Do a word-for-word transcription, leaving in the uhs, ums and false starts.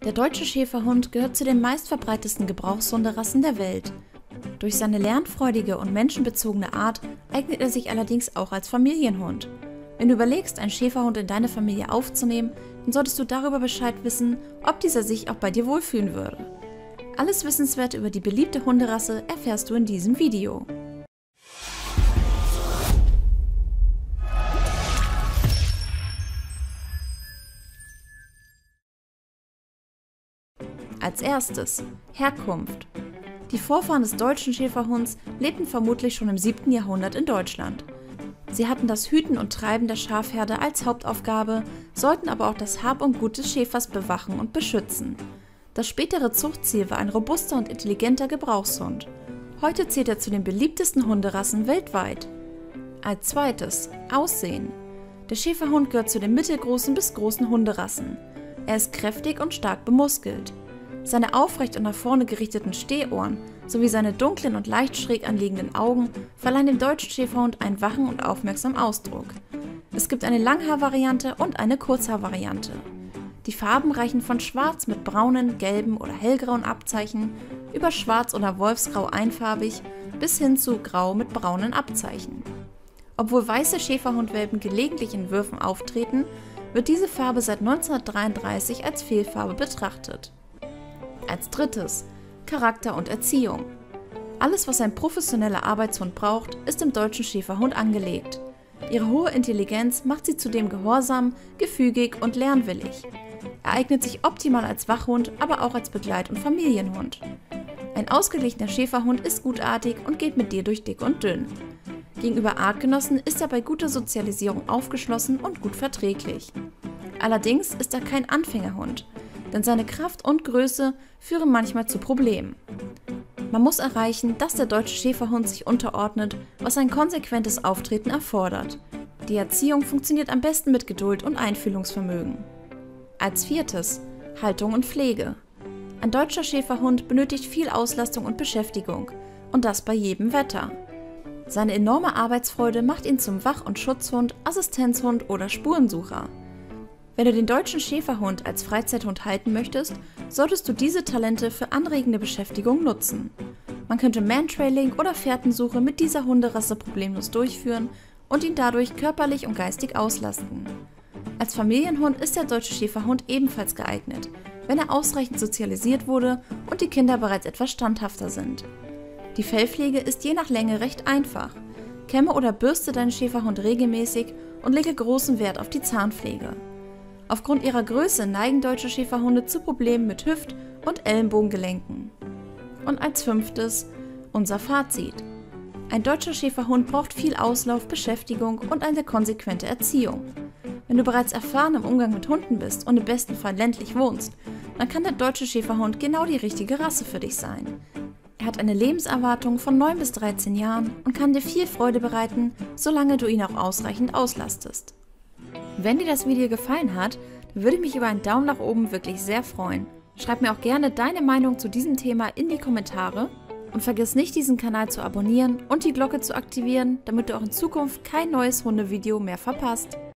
Der Deutsche Schäferhund gehört zu den meistverbreitetsten Gebrauchshunderassen der Welt. Durch seine lernfreudige und menschenbezogene Art eignet er sich allerdings auch als Familienhund. Wenn du überlegst, einen Schäferhund in deine Familie aufzunehmen, dann solltest du darüber Bescheid wissen, ob dieser sich auch bei dir wohlfühlen würde. Alles Wissenswerte über die beliebte Hunderasse erfährst du in diesem Video. Als erstes Herkunft. Die Vorfahren des deutschen Schäferhunds lebten vermutlich schon im siebten Jahrhundert in Deutschland. Sie hatten das Hüten und Treiben der Schafherde als Hauptaufgabe, sollten aber auch das Hab und Gut des Schäfers bewachen und beschützen. Das spätere Zuchtziel war ein robuster und intelligenter Gebrauchshund. Heute zählt er zu den beliebtesten Hunderassen weltweit. Als zweites Aussehen. Der Schäferhund gehört zu den mittelgroßen bis großen Hunderassen. Er ist kräftig und stark bemuskelt. Seine aufrecht und nach vorne gerichteten Stehohren sowie seine dunklen und leicht schräg anliegenden Augen verleihen dem deutschen Schäferhund einen wachen und aufmerksamen Ausdruck. Es gibt eine Langhaar-Variante und eine Kurzhaar-Variante. Die Farben reichen von schwarz mit braunen, gelben oder hellgrauen Abzeichen über schwarz oder wolfsgrau einfarbig bis hin zu grau mit braunen Abzeichen. Obwohl weiße Schäferhundwelpen gelegentlich in Würfen auftreten, wird diese Farbe seit neunzehnhundertdreiunddreißig als Fehlfarbe betrachtet. Als drittes Charakter und Erziehung. Alles, was ein professioneller Arbeitshund braucht, ist im deutschen Schäferhund angelegt. Ihre hohe Intelligenz macht sie zudem gehorsam, gefügig und lernwillig. Er eignet sich optimal als Wachhund, aber auch als Begleit- und Familienhund. Ein ausgeglichener Schäferhund ist gutartig und geht mit dir durch dick und dünn. Gegenüber Artgenossen ist er bei guter Sozialisierung aufgeschlossen und gut verträglich. Allerdings ist er kein Anfängerhund, denn seine Kraft und Größe führen manchmal zu Problemen. Man muss erreichen, dass der deutsche Schäferhund sich unterordnet, was ein konsequentes Auftreten erfordert. Die Erziehung funktioniert am besten mit Geduld und Einfühlungsvermögen. Als viertes Haltung und Pflege. Ein deutscher Schäferhund benötigt viel Auslastung und Beschäftigung, und das bei jedem Wetter. Seine enorme Arbeitsfreude macht ihn zum Wach- und Schutzhund, Assistenzhund oder Spurensucher. Wenn du den deutschen Schäferhund als Freizeithund halten möchtest, solltest du diese Talente für anregende Beschäftigung nutzen. Man könnte Mantrailing oder Fährtensuche mit dieser Hunderasse problemlos durchführen und ihn dadurch körperlich und geistig auslasten. Als Familienhund ist der deutsche Schäferhund ebenfalls geeignet, wenn er ausreichend sozialisiert wurde und die Kinder bereits etwas standhafter sind. Die Fellpflege ist je nach Länge recht einfach. Kämme oder bürste deinen Schäferhund regelmäßig und lege großen Wert auf die Zahnpflege. Aufgrund ihrer Größe neigen deutsche Schäferhunde zu Problemen mit Hüft- und Ellenbogengelenken. Und als fünftes unser Fazit. Ein deutscher Schäferhund braucht viel Auslauf, Beschäftigung und eine konsequente Erziehung. Wenn du bereits erfahren im Umgang mit Hunden bist und im besten Fall ländlich wohnst, dann kann der deutsche Schäferhund genau die richtige Rasse für dich sein. Er hat eine Lebenserwartung von neun bis dreizehn Jahren und kann dir viel Freude bereiten, solange du ihn auch ausreichend auslastest. Wenn dir das Video gefallen hat, dann würde ich mich über einen Daumen nach oben wirklich sehr freuen. Schreib mir auch gerne deine Meinung zu diesem Thema in die Kommentare und vergiss nicht, diesen Kanal zu abonnieren und die Glocke zu aktivieren, damit du auch in Zukunft kein neues Hundevideo mehr verpasst.